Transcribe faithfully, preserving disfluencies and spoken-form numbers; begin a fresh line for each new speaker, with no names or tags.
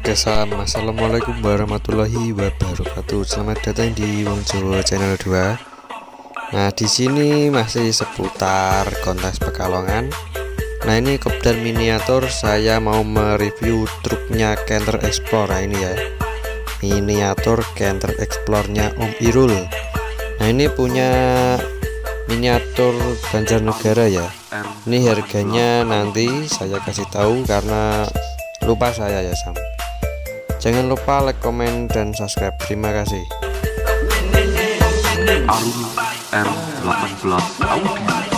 Oke, salam. Assalamualaikum warahmatullahi wabarakatuh. Selamat datang di Wong Jawa Channel dua. Nah, di sini masih seputar kontes Pekalongan. Nah, ini kopdar miniatur, saya mau mereview truknya Canter Explore. Nah, ini ya, miniatur Canter Explore-nya Om Irul. Nah, ini punya miniatur Banjarnegara ya. Ini harganya nanti saya kasih tahu karena lupa saya ya Sam. Jangan lupa like, komen, dan subscribe. Terima kasih.
Arum R delapan belas Audio.